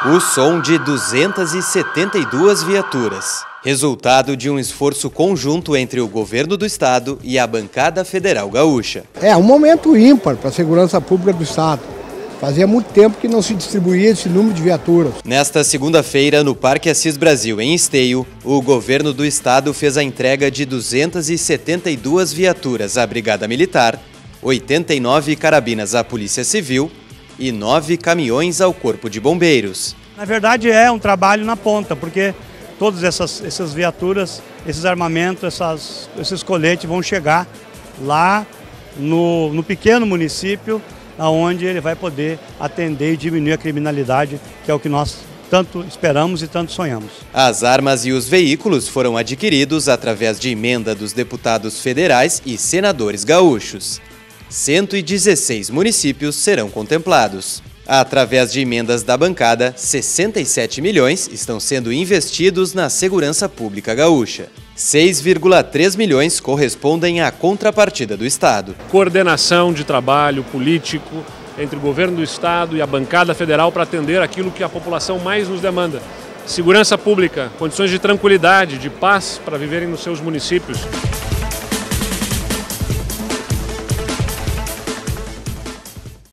O som de 272 viaturas. Resultado de um esforço conjunto entre o governo do estado e a bancada federal gaúcha. É um momento ímpar para a segurança pública do estado. Fazia muito tempo que não se distribuía esse número de viaturas. Nesta segunda-feira, no Parque Assis Brasil, em Esteio, o governo do estado fez a entrega de 272 viaturas à Brigada Militar, 89 carabinas à Polícia Civil e 9 caminhões ao Corpo de Bombeiros. Na verdade é um trabalho na ponta, porque todas essas viaturas, esses armamentos, esses coletes vão chegar lá no pequeno município, onde ele vai poder atender e diminuir a criminalidade, que é o que nós tanto esperamos e tanto sonhamos. As armas e os veículos foram adquiridos através de emenda dos deputados federais e senadores gaúchos. 116 municípios serão contemplados. Através de emendas da bancada, 67 milhões estão sendo investidos na segurança pública gaúcha. 6,3 milhões correspondem à contrapartida do Estado. Coordenação de trabalho político entre o governo do Estado e a bancada federal para atender aquilo que a população mais nos demanda. Segurança pública, condições de tranquilidade, de paz para viverem nos seus municípios.